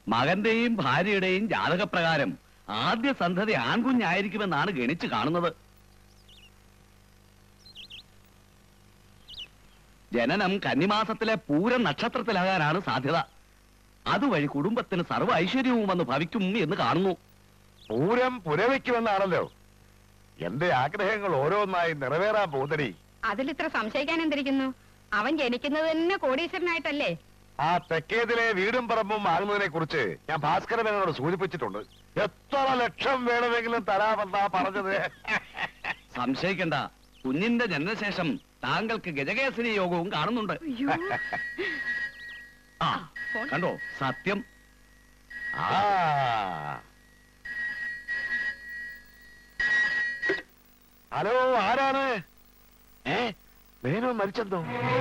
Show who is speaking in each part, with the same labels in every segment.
Speaker 1: മകന്റെയും ഭാര്യയുടെയും ജാതകപ്രകാരം ആദ്യ സന്തതി ആൺകുഞ്ഞായിരിക്കുമെന്നാണ് ഗണിച്ചു കാണുന്നത്. ജനനം കന്നിമാസത്തിലെ പൂരം നക്ഷത്രത്തിലാകാനാണ് സാധ്യത. അതുവഴി കുടുംബത്തിന് സർവ്വ ഐശ്വര്യവും വന്ന് ഭവിക്കും എന്ന് കാണുന്നു.
Speaker 2: പൂരം പുരവയ്ക്കുമെന്നാണല്ലോ. എന്റെ ആഗ്രഹങ്ങൾ ഓരോന്നായി നിറവേറാൻ പോകുന്നടി.
Speaker 3: അതിലിത്ര സംശയിക്കാൻ എന്തിരിക്കുന്നു? അവൻ ജനിക്കുന്നത് തന്നെ കോടീശ്വരനായിട്ടല്ലേ?
Speaker 2: ആ തെക്കേതിലെ വീടും പറമ്പും വാങ്ങുന്നതിനെ കുറിച്ച് ഞാൻ ഭാസ്കരനോട് സൂചിപ്പിച്ചിട്ടുണ്ട്. എത്ര ലക്ഷം വേണമെങ്കിലും തരാമെന്നാ പറഞ്ഞത്.
Speaker 1: സംശയിക്കണ്ട, കുഞ്ഞിന്റെ ജനനശേഷം താങ്കൾക്ക് ഗജകേസരി യോഗവും കാണുന്നുണ്ട്. ആ കണ്ടോ, സത്യം.
Speaker 2: ഹലോ, ആരാണ്? മേനോൻ മരിച്ചെന്തോ?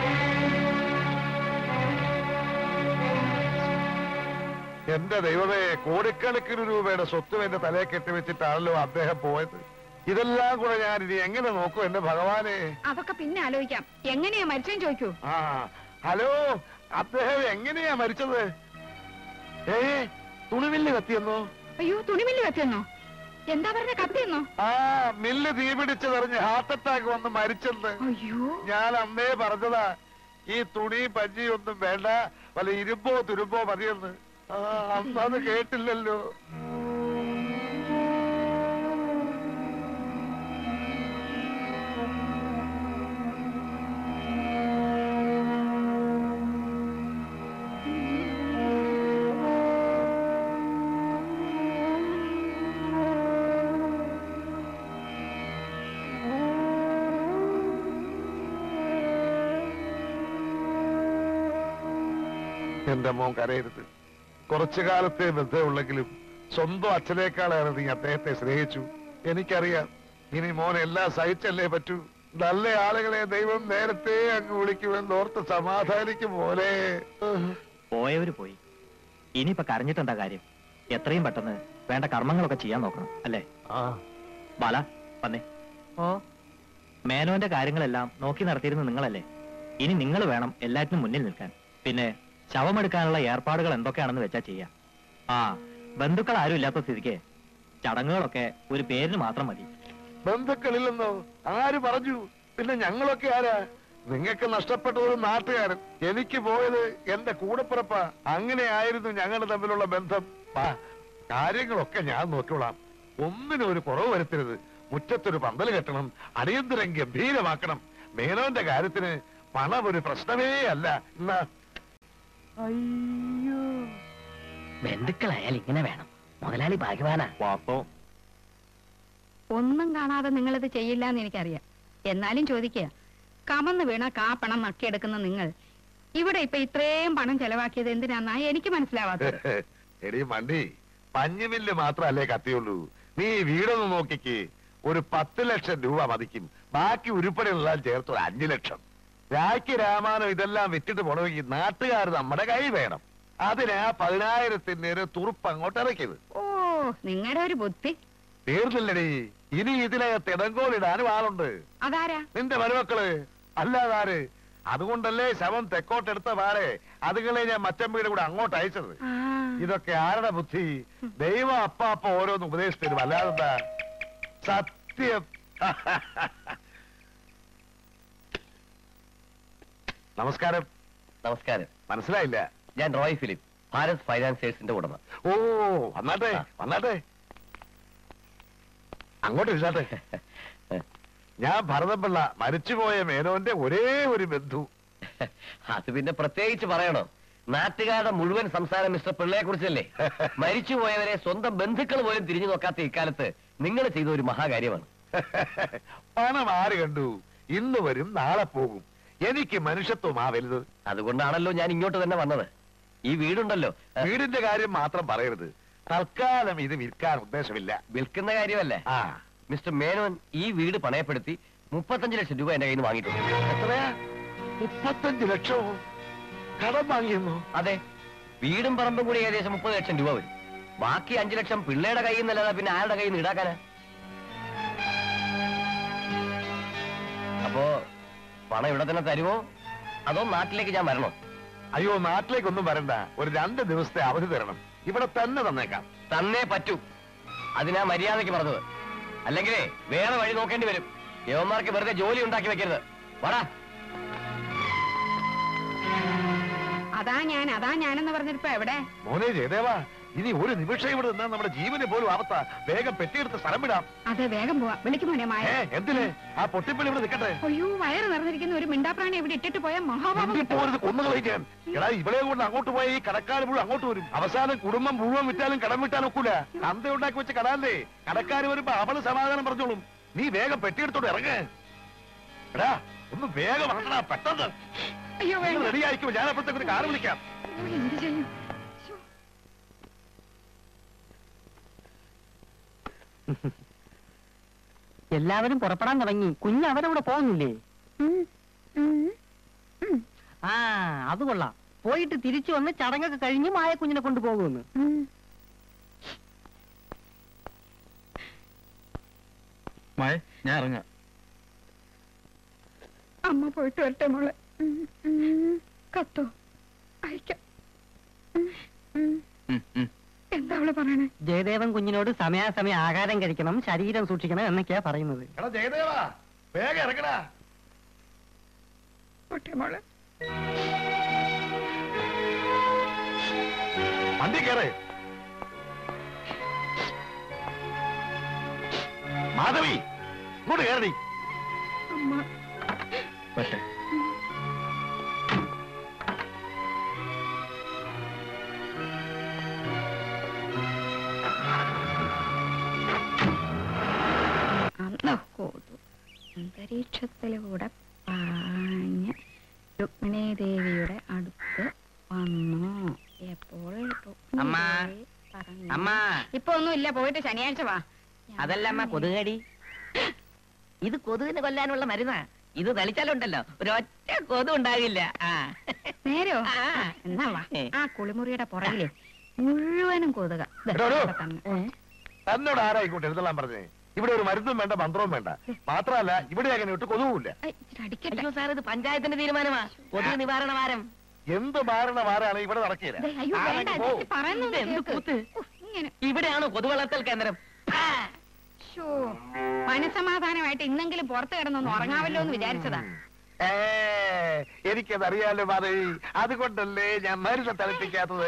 Speaker 2: എന്റെ ദൈവമേ, കോടിക്കണക്കിന് രൂപയുടെ സ്വത്തും എന്റെ തലയെ കെട്ടിവെച്ചിട്ടാണല്ലോ അദ്ദേഹം പോയത്. ഇതെല്ലാം കൂടെ ഞാൻ ഇനി എങ്ങനെ നോക്കും എന്റെ ഭഗവാനെ?
Speaker 3: അതൊക്കെ പിന്നെ ആലോചിക്കാം. എങ്ങനെയാ മരിച്ചെന്ന് ചോദിക്കൂ.
Speaker 2: ഹലോ, അദ്ദേഹം എങ്ങനെയാ മരിച്ചത്? തുണിമില്ല് കത്തിയെന്നോ?
Speaker 3: അയ്യോ, തുണിമില്ല് കത്തിയെന്നോ? എന്താ പറഞ്ഞ, കത്തിയെന്നോ?
Speaker 2: മില്ല് തീപിടിച്ചതറിഞ്ഞ് ഹാർട്ട് അറ്റാക്ക് വന്ന് മരിച്ചെന്ന്.
Speaker 3: അയ്യോ,
Speaker 2: ഞാൻ അന്നേ പറഞ്ഞതാ, ഈ തുണി പഞ്ഞിയൊന്നും വേണ്ട, വല്ല ഇരുമ്പോ തുരുമ്പോ മതിയെന്ന്. അന്നത് കേട്ടില്ലല്ലോ. എന്റെ മോൻ കരയരുത്. കുറച്ചു കാലത്തെ ബന്ധമുള്ളെങ്കിലും സ്വന്തം അച്ഛനേക്കാളേറെ നീ അദ്ദേഹത്തെ സ്നേഹിച്ചു. എനിക്കറിയാം. ഇനി മോൻ എല്ലാം സഹിച്ചല്ലേ പറ്റൂ. നല്ല ആളുകളെ ദൈവം നേരത്തെ അങ്ങ് വിളിക്കുമെന്ന് ഓർത്ത് സമാധാനിക്കും പോലെ.
Speaker 4: പോയവര് പോയി, ഇനിയിപ്പൊ കരഞ്ഞിട്ടെന്താ കാര്യം? എത്രയും പെട്ടെന്ന് വേണ്ട കർമ്മങ്ങളൊക്കെ ചെയ്യാൻ നോക്കണം, അല്ലേ? ബാല, വന്നേ. മേനോന്റെ കാര്യങ്ങളെല്ലാം നോക്കി നടത്തിയിരുന്ന നിങ്ങളല്ലേ? ഇനി നിങ്ങൾ വേണം എല്ലാറ്റിനും മുന്നിൽ നിൽക്കാൻ. പിന്നെ ശവമെടുക്കാനുള്ള ഏർപ്പാടുകൾ എന്തൊക്കെയാണെന്ന് വെച്ചാ ചെയ്യാം. ബന്ധുക്കൾ ആരും ഇല്ലാത്ത സ്ഥിതിക്ക് ചടങ്ങുകളൊക്കെ ഒരു പേരിന് മാത്രം മതി.
Speaker 2: ബന്ധുക്കളില്ലെന്നോ? ആര് പറഞ്ഞു? പിന്നെ ഞങ്ങളൊക്കെ ആരാ? നിങ്ങൾക്ക് നഷ്ടപ്പെട്ട ഒരു നാട്ടുകാരൻ, എനിക്ക് പോയത് എന്റെ കൂടപ്പിറപ്പ. അങ്ങനെയായിരുന്നു ഞങ്ങൾ തമ്മിലുള്ള ബന്ധം. കാര്യങ്ങളൊക്കെ ഞാൻ നോക്കിക്കൊള്ളാം. ഒന്നിനും ഒരു കുറവ് വരുത്തരുത്. മുറ്റത്തൊരു പന്തൽ കെട്ടണം, അടിയന്തരം ഗംഭീരമാക്കണം. മേനോന്റെ കാര്യത്തിന് പണം ഒരു പ്രശ്നമേ അല്ല. എന്നാ
Speaker 5: അയ്യോ, ബന്ധുക്കളായാൽ ഇങ്ങനെ വേണം. മുതലാളി ഭാഗ്യവാനാ.
Speaker 3: ഒന്നും കാണാതെ നിങ്ങളിത് ചെയ്യില്ല എന്ന് എനിക്കറിയാം. എന്നാലും ചോദിക്കുക, കമന്ന് വീണ കാപ്പണം നക്കിയെടുക്കുന്ന നിങ്ങൾ ഇവിടെ ഇപ്പൊ ഇത്രയും പണം ചെലവാക്കിയത് എന്തിനാന്നാ എനിക്ക് മനസ്സിലാവാത്തത്.
Speaker 2: എടി മണ്ടി, പഞ്ഞുമില്ല് മാത്രല്ലേ കത്തിയുള്ളൂ. നീ വീടൊന്ന് നോക്കിക്ക്. ഒരു 10 ലക്ഷം രൂപ മതിക്കും. ബാക്കി ഉരുപ്പടികളെല്ലാം ചേർത്ത് ഒരു 5 ലക്ഷം. രാഖി രാമാനോ ഇതെല്ലാം വിറ്റിട്ട് പോണമെങ്കിൽ നാട്ടുകാർ നമ്മുടെ കൈ വേണം. അതിനാ 10,000-ന്റെ തുറുപ്പ് അങ്ങോട്ട് ഇറക്കിയത്.
Speaker 3: ഓ, നിങ്ങളുടെ ഒരു ബുദ്ധി
Speaker 2: തീർന്നില്ലടി. ഇനി ഇതിനകത്ത് ഇടങ്കോലിടാനും ആളുണ്ട്.
Speaker 3: അതാരാ?
Speaker 2: നിന്റെ മരുമക്കള്. അല്ലാതാര്? അതുകൊണ്ടല്ലേ ശവം തെക്കോട്ടെടുത്ത പാടെ അതുങ്ങളെ ഞാൻ മച്ചമ്പയുടെ കൂടെ അങ്ങോട്ട് അയച്ചത്. ഇതൊക്കെ ആരുടെ ബുദ്ധി? ദൈവം അപ്പാപ്പ ഓരോന്ന് ഉപദേശിച്ചു. അല്ലാതെന്താ? സത്യം. നമസ്കാരം.
Speaker 5: നമസ്കാരം.
Speaker 2: മനസ്സിലായില്ല.
Speaker 5: ഞാൻ റോയ് ഫിലിപ്പ്, ഭാരത് ഫൈനാൻസിയേഴ്സിന്റെ ഉടമ.
Speaker 2: ഓ, വന്നാട്ടെ വന്നാട്ടെ, അങ്ങോട്ട് ഇരുന്നാട്ടെ. ഞാൻ ഭരതപിള്ള, മരിച്ചുപോയ മേനോന്റെ ഒരേ ഒരു ബന്ധു.
Speaker 5: അത് പിന്നെ പ്രത്യേകിച്ച് പറയണോ? നാട്ടുകാരുടെ മുഴുവൻ സംസാരം മിസ്റ്റർ പിള്ളയെ കുറിച്ചല്ലേ? മരിച്ചുപോയവരെ സ്വന്തം ബന്ധുക്കൾ പോലും തിരിഞ്ഞു നോക്കാത്ത ഇക്കാലത്ത് നിങ്ങൾ ചെയ്ത ഒരു മഹാകാര്യമാണ്.
Speaker 2: പണം ആര് കണ്ടു? ഇന്ന് വരും, നാളെ പോകും. എനിക്ക് മനുഷ്യത്വം ആ വലുത്.
Speaker 5: അതുകൊണ്ടാണല്ലോ ഞാൻ ഇങ്ങോട്ട് തന്നെ വന്നത്. ഈ വീടുണ്ടല്ലോ,
Speaker 2: വീടിന്റെ കാര്യം മാത്രം പറയരുത്. തൽക്കാലം ഇത് വിൽക്കാൻ ഉദ്ദേശമില്ല.
Speaker 5: വിൽക്കുന്ന കാര്യമല്ലേ? മിസ്റ്റർ മേനോൻ ഈ വീട് പണയപ്പെടുത്തി 35 ലക്ഷം രൂപ എന്റെ കയ്യിൽ നിന്ന് വാങ്ങിയിട്ടുണ്ട്.
Speaker 2: എത്രയാ? 35 ലക്ഷമോ? കടം വാങ്ങിയെന്നോ?
Speaker 5: അതെ, വീടും പറമ്പും കൂടി ഏകദേശം 30 ലക്ഷം രൂപ വരും. ബാക്കി 5 ലക്ഷം പിള്ളയുടെ കയ്യിൽ നിന്നല്ലാതെ പിന്നെ ആരുടെ കയ്യിൽ നിന്ന് ഈടാക്കാനാ? അപ്പോ പണം ഇവിടെ തന്നെ തരുമോ അതോ നാട്ടിലേക്ക് ഞാൻ വരണോ?
Speaker 2: അയ്യോ, നാട്ടിലേക്കൊന്നും വരണ്ട. ഒരു 2 ദിവസത്തെ അവധി തരണം. ഇവിടെ തന്നെ തന്നേക്കാം.
Speaker 5: തന്നേ പറ്റൂ. അതിനാ മര്യാദയ്ക്ക് പറഞ്ഞത്. അല്ലെങ്കിലേ വേറെ വഴി നോക്കേണ്ടി വരും. യവന്മാർക്ക് വെറുതെ ജോലി ഉണ്ടാക്കി വെക്കരുത്. വാടാ.
Speaker 3: അതാ ഞാനെന്ന് പറഞ്ഞിപ്പോ എവിടെ?
Speaker 2: മോനെ ജയദേവാ, ഇനി ഒരു നിമിഷം ഇവിടെ നിന്നാൽ നമ്മുടെ ജീവന് പോലും ആപത്താ. വേഗം പെട്ടിയെടുത്ത് സ്ഥലം വിടാം.
Speaker 3: അതെ, വേഗം പോവാ. വിളിക്കുമോനെ മായ.
Speaker 2: എന്തിന്? ആ പൊട്ടിപ്പള്ളി ഇവിടെ നിൽക്കട്ടെ.
Speaker 3: അയ്യോ, വയറ് നിറഞ്ഞിരിക്കുന്ന ഒരു മിണ്ടാപ്രാണി ഇവിടെ ഇട്ടിട്ട് പോയാൽ മഹാഭാവം.
Speaker 2: കൊന്നുകളയിക്കാൻ. എടാ, ഇവിടെ കൊണ്ട് അങ്ങോട്ട് പോയ ഈ കടക്കാർ മുഴുവൻ അങ്ങോട്ട് വരും. അവസാനം കുടുംബം മുഴുവൻ വിറ്റാലും കടം വിട്ടാൻ ഒക്കൂല. അന്ത ഉണ്ടാക്കി വെച്ച കടാല്ലേ. കടക്കാർ വരുമ്പോ അവള് സമാധാനം പറഞ്ഞോളും. നീ വേഗം പെട്ടിയെടുത്തോണ്ട് ഇറങ്ങ്. എടാ, ഒന്ന് വേഗം ഇറങ്ങടാ, പെട്ടെന്ന്.
Speaker 3: അയ്യോ,
Speaker 2: റെഡി ആയിരിക്കും. ഞാൻ അപ്പോഴത്തേക്ക് ഒരു കാർ വിളിക്കാം.
Speaker 3: എന്ത് ചെയ്യും?
Speaker 6: എല്ലാവരും പുറപ്പെടാൻ തുടങ്ങി. കുഞ്ഞ് അവരവിടെ പോകുന്നില്ലേ? ആ, അത് കൊള്ളാം. പോയിട്ട് തിരിച്ചു വന്ന് ചടങ്ങൊക്കെ കഴിഞ്ഞ് മായ കുഞ്ഞിനെ കൊണ്ടുപോകുമെന്ന്.
Speaker 4: ഞാൻ ഇറങ്ങാം.
Speaker 3: അമ്മ പോയിട്ട് വരട്ടെ മോളെ. കത്തോ അയക്കാം. എന്താ അവള് പറയണേ?
Speaker 6: ജയദേവൻ കുഞ്ഞിനോട് സമയാസമയം ആഹാരം കഴിക്കണം, ശരീരം സൂക്ഷിക്കണം എന്നൊക്കെയാ പറയുന്നത്.
Speaker 2: എടാ ജയദേവാ, വേഗം ഇറങ്ങടാ.
Speaker 3: പോട്ടെ മോളെ.
Speaker 2: വണ്ടി കയറ്. മാധവി, ഇങ്ങോട്ട് കയറി.
Speaker 3: അമ്മ
Speaker 4: പക്ഷേ
Speaker 3: അന്തരീക്ഷത്തിലൂടെ പാഞ്ഞ് രുക്മിണി ദേവിയുടെ അടുത്ത് വന്നു. എപ്പോൾ
Speaker 6: അമ്മ, അമ്മ.
Speaker 3: ഇപ്പൊ ഒന്നുമില്ല, പോയിട്ട് ശനിയാഴ്ച വാ.
Speaker 6: അതല്ല അമ്മ, കൊതുകടി. ഇത് കൊതുകിന് കൊല്ലാനുള്ള മരുന്നാ. ഇത് തളിച്ചാലുണ്ടല്ലോ ഒരൊറ്റ കൊതു ഉണ്ടാകില്ല.
Speaker 3: നേരോ? എന്നാ വാ. ആ കുളിമുറിയുടെ പുറകില് മുഴുവനും കൊതുക.
Speaker 2: എന്നോട് ആരാ ഇങ്ങോട്ട് എഴുതലാൻ പറഞ്ഞേ? ഇവിടെ ഒരു മരുന്നും വേണ്ട, മന്ത്രവും വേണ്ട. മാത്രമല്ല ഇവിടെ അങ്ങനെ ഇട്ട് കൊതുവില്ല.
Speaker 6: അയ്യോ സാർ, ഇത് പഞ്ചായത്തിന്റെ തീരുമാനമാ. കൊതുക് നിവാരണ വാരം.
Speaker 2: എന്ത് മാരണ വാരാണ് ഇവിടെ നടക്കില്ല.
Speaker 6: ഇവിടെയാണോ കൊതുവളർത്തൽ കേന്ദ്രം?
Speaker 3: മനസമാധാനമായിട്ട് ഇന്നെങ്കിലും പുറത്ത് കിടന്നൊന്ന് ഉറങ്ങാവല്ലോ എന്ന് വിചാരിച്ചതാ.
Speaker 2: എനിക്കതറിയാലോ മാധവി, അതുകൊണ്ടല്ലേ ഞാൻ മരുന്ന് തളിപ്പിക്കാത്തത്.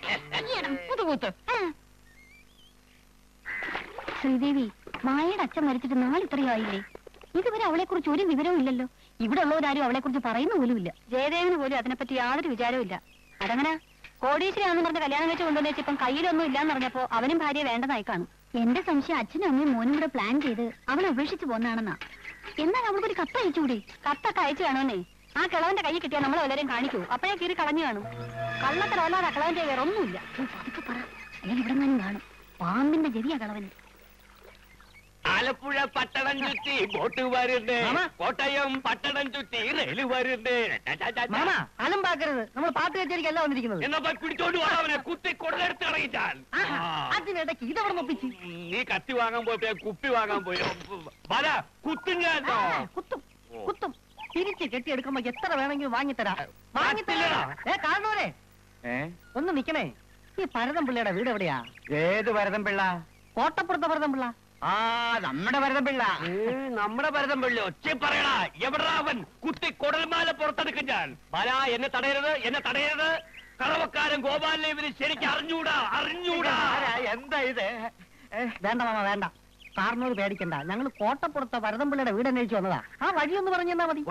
Speaker 7: ശ്രീദേവി, മായയുടെ അച്ഛൻ മരിച്ചിട്ട് നാളിത്രയായില്ലേ? ഇതുവരെ അവളെ കുറിച്ച് ഒരു വിവരവും ഇല്ലല്ലോ. ഇവിടെ ഉള്ളവരാരും അവളെ കുറിച്ച് പറയുന്ന പോലുമില്ല. ജയദേവന് പോലും അതിനെപ്പറ്റി യാതൊരു വിചാരവും ഇല്ല. അതങ്ങനെ കോടീശ്വരാണെന്ന് പറഞ്ഞ കല്യാണം വെച്ച് കൊണ്ടുവന്ന് വെച്ച് ഇപ്പം കയ്യിലൊന്നും ഇല്ലാന്ന് പറഞ്ഞപ്പോ അവനും ഭാര്യ വേണ്ടതായി കാണും. എന്റെ സംശയം അച്ഛനും അമ്മയും മോനും കൂടെ പ്ലാൻ ചെയ്ത് അവളെ ഉപേക്ഷിച്ച് പോന്നാണെന്നാ. എന്നാൽ അവൾക്കൊരു കത്ത് അയച്ചുകൂടി? കത്തൊക്കെ അയച്ചു കാണുമെന്നേ. ആ കിളവന്റെ കൈ കിട്ടിയാൽ നമ്മൾ എല്ലാവരും കാണിക്കൂ. അപ്പോഴേ കീറി കളഞ്ഞു കാണും. കള്ളത്തിലല്ലാതെ കിളവന്റെ വേറെ ഒന്നുമില്ല. അതൊക്കെ പറ, അല്ലെങ്കിൽ ഇവിടെ നിന്നും കാണും. പാമ്പിന്റെ ജതിയാ കിളവന്.
Speaker 5: ആലപ്പുഴ പട്ടണം ചുറ്റി ബോട്ട് വരുന്നേ, കോട്ടയം പട്ടണം ചുറ്റി റെയിൽ വരുന്നേ.
Speaker 6: മാമ, അലമ്പാക്കരുത്. നമ്മൾ പാട്ട് കച്ചേരിക്കല്ല വന്നിരിക്കുന്നത്.
Speaker 5: എന്നാ പിടിച്ചോണ്ട് പോകാവനെ, കുത്തി കൊള്ളെടുത്ത് ഇറങ്ങിച്ചാൽ.
Speaker 6: അതിനിടയ്ക്ക് ഇതവിടെ നൊപ്പിച്ച്.
Speaker 5: നീ കത്തി വാങ്ങാൻ പോയപ്പോ കുപ്പി വാങ്ങാൻ പോയി. കുത്തും ഞാൻ.
Speaker 6: കുത്തും കുത്തും. തിരിച്ച് കെട്ടിയെടുക്കുമ്പോ എത്ര വേണമെങ്കിലും വാങ്ങിത്തരാം. കാണുന്നവരെ ഒന്ന് നിക്കണേ. ഈ ഭരതംപിള്ളയുടെ വീട് എവിടെയാ?
Speaker 5: ഏത് ഭരതംപിള്ള?
Speaker 6: കോട്ടപ്പുറത്തെ ഭരതംപിള്ള.
Speaker 5: ആ, നമ്മുടെ ഭരതംപിള്ള. നമ്മുടെ ഭരതംപിള്ള ഒച്ച പറയടാ. എവിടാ അവൻ? കുത്തി കൊടൽമാല പുറത്തെടുക്കും ഞാൻ. ബാല, എന്നെ തടയരുത്, എന്നെ തടയരുത്. കളവക്കാരൻ ഗോപാലിനെ ഇവര് ശരിക്കും അറിഞ്ഞൂടാ.
Speaker 6: എന്താ ഇത്? വേണ്ട മാമ, വേണ്ട. സാറിനോട് പേടിക്കണ്ട. ഞങ്ങൾ കോട്ടപ്പുറത്തെ ഭരതംപിള്ളയുടെ വീട് അന്വേഷിച്ചു വന്നതാ. ആ വഴിയൊന്ന് പറഞ്ഞു തന്നാ മതി.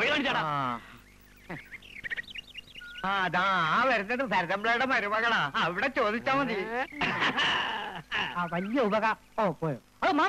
Speaker 5: അതാ ആ വരുന്നത് ഭരതംപിള്ളയുടെ മരുമകളാ. അവിടെ ചോദിച്ചാ മതി.
Speaker 6: ആ വലിയ ഉപകാരം. ഓ പോയോ? ഓ മാമ,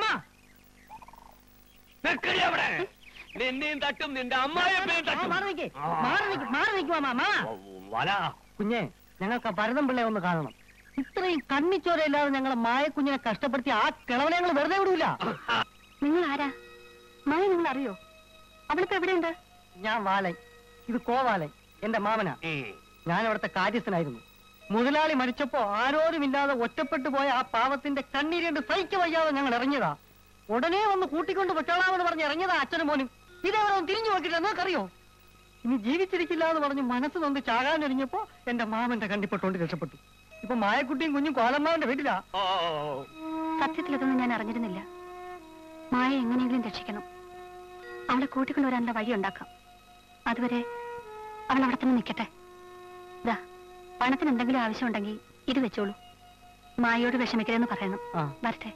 Speaker 5: അവിടെ നിന്നെയും തട്ടും, നിന്റെ അമ്മായിയമ്മയും തട്ടും.
Speaker 6: മാറി നിൽക്കും മാമ. കുഞ്ഞെ, ഞങ്ങൾക്ക് ആ ഭരതംപിള്ളയെ ഒന്ന് കാണണം. ഇത്രയും കണ്ണിച്ചോരയില്ലാതെ ഞങ്ങളെ മായക്കുഞ്ഞിനെ കഷ്ടപ്പെടുത്തി ആ കിളവനെ ഞങ്ങൾ വെറുതെ വിടൂല.
Speaker 7: നിങ്ങൾ ആരാ? മായ നിങ്ങൾ അറിയോ? അവളിപ്പോ എവിടെയുണ്ട്?
Speaker 6: ഞാൻ വാലൻ, ഇത് കോവാലൻ, എന്റെ മാമനാ. ഞാൻ അവിടുത്തെ കാര്യസ്ഥനായിരുന്നു. മുതലാളി മരിച്ചപ്പോ ആരോരുമില്ലാതെ ഒറ്റപ്പെട്ടു പോയ ആ പാവത്തിന്റെ കണ്ണീരുണ്ട് സഹിക്ക വയ്യാതെ ഞങ്ങൾ ഇറങ്ങിയതാ. ഉടനെ വന്ന് കൂട്ടിക്കൊണ്ട് വെച്ചോളാമെന്ന് പറഞ്ഞ് ഇറങ്ങിയതാ അച്ഛനും മോനും. ഇതേവരെ ഒന്ന് തിരിഞ്ഞു നോക്കിയില്ല, നിങ്ങൾക്കറിയോ? ഇനി ജീവിച്ചിരിക്കില്ല എന്ന് പറഞ്ഞ് മനസ്സ് നൊന്ന് ചാകാനൊരിഞ്ഞപ്പോ എന്റെ മാമന്റെ കണ്ടിപ്പെട്ടുകൊണ്ട് രക്ഷപ്പെട്ടു. ഇപ്പൊ മായക്കുട്ടിയും കുഞ്ഞും കോലമ്മാവിന്റെ വീട്ടിലാ.
Speaker 7: സത്യത്തിൽ ഇതൊന്നും ഞാൻ അറിഞ്ഞിരുന്നില്ല. മായ എങ്ങനെയെങ്കിലും രക്ഷിക്കണം. അവളെ കൂട്ടിക്കൊണ്ടുവരാനുള്ള വഴി ഉണ്ടാക്കാം. അതുവരെ അവൾ അവിടെ തന്നെ നിൽക്കട്ടെ. ഇതാ, പണത്തിന് എന്തെങ്കിലും ആവശ്യമുണ്ടെങ്കിൽ ഇത് വെച്ചോളൂ. മായയോട് വിഷമിക്കരുതെന്ന് പറയണം. വരട്ടെ.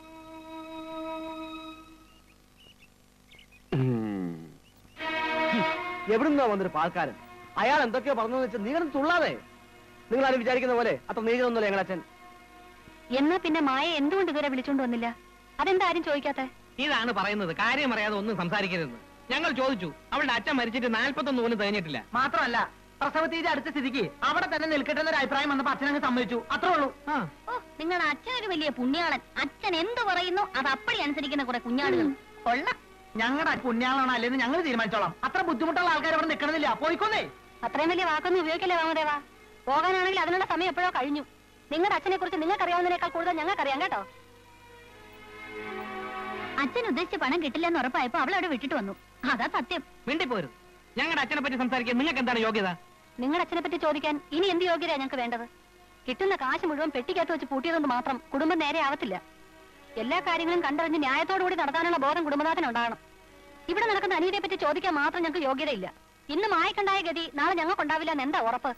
Speaker 6: എവിടുന്നാ വന്നൊരു പാൽക്കാരൻ? അയാൾ എന്തൊക്കെയോ പറഞ്ഞെന്ന് വെച്ചാൽ നീങ്ങണം തുള്ളാതെ. നിങ്ങൾ ആരും വിചാരിക്കുന്ന പോലെ അത്ര നീങ്ങുന്നില്ല ഞങ്ങളച്ഛൻ.
Speaker 7: എന്നാ പിന്നെ മായ എന്തുകൊണ്ട് ഇതുവരെ വിളിച്ചോണ്ട് വന്നില്ല? അതെന്താ ആരും ചോദിക്കാത്തെ?
Speaker 5: ഇതാണ് പറയുന്നത്, കാര്യം അറിയാതെ ഒന്നും സംസാരിക്കരുതെന്ന്. ഞങ്ങൾ ചോദിച്ചു. അവളുടെ അച്ഛൻ മരിച്ചിട്ട് 41 പോലും തികഞ്ഞിട്ടില്ല.
Speaker 6: മാത്രമല്ല, പ്രസവത്തിന്റെ അടുത്ത സ്ഥിതിക്ക് അവിടെ തന്നെ നിൽക്കട്ടെ എന്നൊരു അഭിപ്രായം വന്നപ്പോ അച്ഛനങ്ങ് സമ്മതിച്ചു. അത്രേ ഉള്ളൂ.
Speaker 7: നിങ്ങളുടെ അച്ഛനൊരു വലിയ പുണ്യാളൻ. അച്ഛൻ എന്ത് പറയുന്നു അത് അപ്പടി അനുസരിക്കുന്ന കുറെ കുഞ്ഞാടുകൾ. കൊള്ളാം.
Speaker 6: ഞങ്ങളുടെ പുണ്യാളാണോ അല്ലെന്ന് ഞങ്ങൾ തീരുമാനിച്ചോളാം. അത്ര ബുദ്ധിമുട്ടുള്ള ആൾക്കാർ അവിടെ നിൽക്കണമെന്നില്ല. പോയിക്കോന്നേ.
Speaker 7: അത്രയും വലിയ വാക്കൊന്നും ഉപയോഗിക്കല്ലേ വാമദേവാ. പോകാനാണെങ്കിൽ അതിനുള്ള സമയം എപ്പോഴോ കഴിഞ്ഞു. നിങ്ങളുടെ അച്ഛനെ കുറിച്ച് നിങ്ങൾക്കറിയാവുന്നതിനേക്കാൾ കൂടുതൽ ഞങ്ങൾക്കറിയാം കേട്ടോ. അച്ഛൻ ഉദ്ദേശിച്ച പണം കിട്ടില്ലെന്ന് ഉറപ്പായപ്പോ അവൾ അവിടെ വിട്ടിട്ട് വന്നു. അതാ സത്യം.
Speaker 5: മിണ്ടിപ്പോരും. ഞങ്ങളുടെ അച്ഛനെ പറ്റി സംസാരിക്കാൻ നിങ്ങൾക്ക് എന്താണ് യോഗ്യത?
Speaker 7: നിങ്ങളുടെ അച്ഛനെ പറ്റി ചോദിക്കാൻ ഇനി എന്ത് യോഗ്യതയാ ഞങ്ങൾക്ക് വേണ്ടത്? കിട്ടുന്ന കാശ് മുഴുവൻ പെട്ടിക്കകത്ത് വെച്ച് പൂട്ടിയതുകൊണ്ട് മാത്രം കുടുംബം നേരെ ആവത്തില്ല. എല്ലാ കാര്യങ്ങളും കണ്ടറിഞ്ഞ് ന്യായത്തോടുകൂടി നടത്താനുള്ള ബോധം കുടുംബനാഥനുണ്ടാകണം. ഇവിടെ നടക്കുന്ന അനീതിയെ പറ്റി ചോദിക്കാൻ മാത്രം ഞങ്ങൾക്ക് യോഗ്യതയില്ല. ഇന്ന് മായക്കുണ്ടായ ഗതി നാളെ ഞങ്ങൾക്കുണ്ടാവില്ല എന്ന് എന്താ ഉറപ്പ്?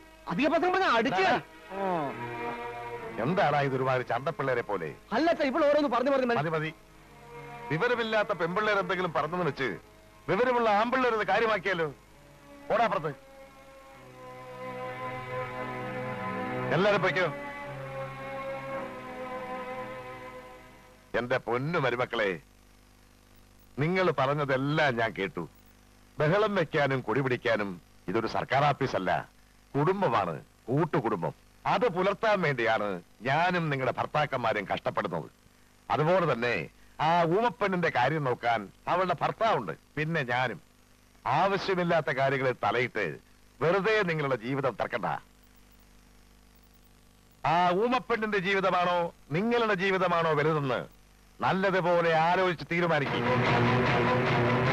Speaker 2: എന്താടാ ഇത് ഒരുമാതിരി ചന്തപ്പിള്ളേരെ പോലെ?
Speaker 6: അല്ല ഇപ്പോൾ ഓരോന്ന് പറഞ്ഞു
Speaker 2: മതി മതി. വിവരമില്ലാത്ത പെമ്പിള്ളേർ എന്തെങ്കിലും പറഞ്ഞെന്ന് വെച്ച് വിവരമുള്ള ആമ്പിള്ളേർ കാര്യമാക്കിയാലോ? ഓടാപ്പുറത്ത് എല്ലാരും പൊയ്ക്കോ. എന്റെ പൊന്നു മരുമക്കളെ, നിങ്ങൾ പറഞ്ഞതെല്ലാം ഞാൻ കേട്ടു. ബഹളം വെക്കാനും കൊടി പിടിക്കാനും ഇതൊരു സർക്കാർ ഓഫീസല്ല, കുടുംബമാണ്, കൂട്ടുകുടുംബം. അത് പുലർത്താൻ വേണ്ടിയാണ് ഞാനും നിങ്ങളുടെ ഭർത്താക്കന്മാരും കഷ്ടപ്പെടുന്നത്. അതുപോലെ തന്നെ ആ ഊമപ്പെണ്ണിന്റെ കാര്യം നോക്കാൻ അവളുടെ ഭർത്താവുണ്ട്, പിന്നെ ഞാനും. ആവശ്യമില്ലാത്ത കാര്യങ്ങളിൽ തലയിട്ട് വെറുതെ നിങ്ങളുടെ ജീവിതം തർക്കണ്ട. ആ ഊമപ്പെണ്ണിന്റെ ജീവിതമാണോ നിങ്ങളുടെ ജീവിതമാണോ വലുതെന്ന് നല്ലതുപോലെ ആലോചിച്ച് തീരുമാനിക്കും.